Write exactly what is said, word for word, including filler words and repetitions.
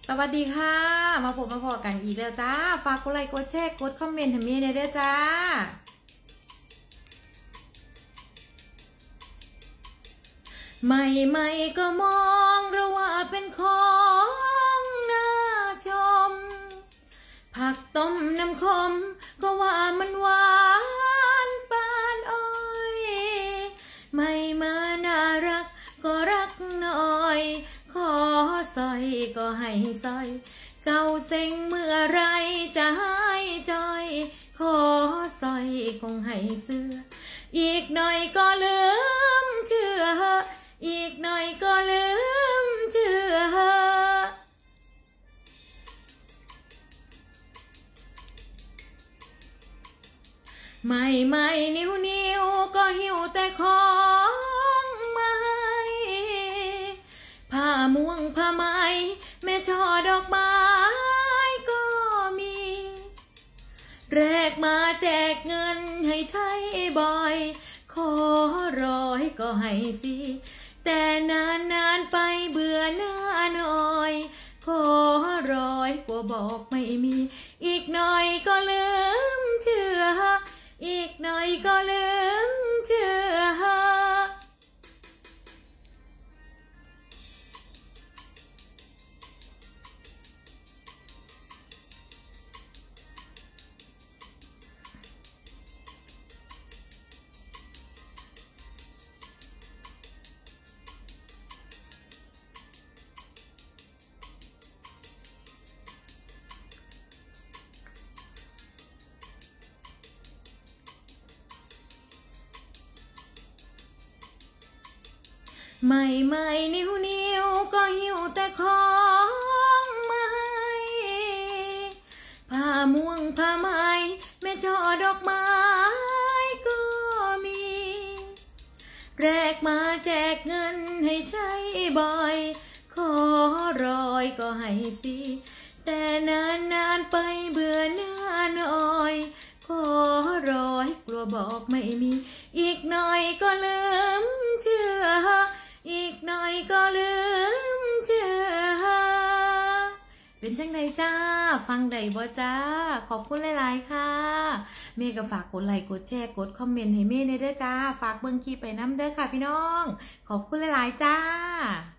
สวัสดีค่ะมาพบมาพอกันอีกแล้วจ้าฝากกดไลค์กดแชร์กดคอมเมนต์ให้มีได้ด้วยจ้าไม่ไม่ก็มองเราว่าเป็นของน่าชมผักต้มน้ำขมก็ว่ามันหวานปานอ้อยไม่มาน่ารักก็รักหน่อยขอสอยก็ให้สอยเก่าเซ็งเมื่อไรจะหายจอยขอสอยคงให้เสื้ออีกหน่อยก็ลืมเชื่ออีกหน่อยก็ลืมเชื่อไม่ไม่นิ้วนิ้วก็หิวแต่ของมาให้ผ้าม่วงผ้าไหมแม่ช่อดอกไม้ก็มีแรกมาแจกเงินให้ใช้บ่อยขอร้อยก็ให้สิแต่นานนานไปเบื่อหน้าหน่อยขอร้อยกว่าบอกไม่มีอีกหน่อยก็ลืมเชื่ออีกหน่อยก็ลืมเชื่อไม่ไม่นิ้วนิ้วก็หิวแต่ของมาให้ผ้าม่วงผ้าไหมแม่ช่อดอกไม้ก็มีแรกมาแจกเงินให้ใช้บ่อยขอร้อยก็ให้สิแต่นานนานไปเบื่อหน้าหน่อยขอร้อยกลัวบอกไม่มีอีกหน่อยก็ลืมเชื่ออีกหน่อยก็ลืมเชื่อเป็นจังไดจ้าฟังได้บ่จ้าขอบคุณหลายๆค่ะเมย์ก็ฝากกดไลค์กดแชร์กดคอมเมนต์ให้เมย์ได้ด้วยจ้าฝากเบิ่งคลิปไปน้ำเด้อค่ะพี่น้องขอบคุณหลายๆจ้า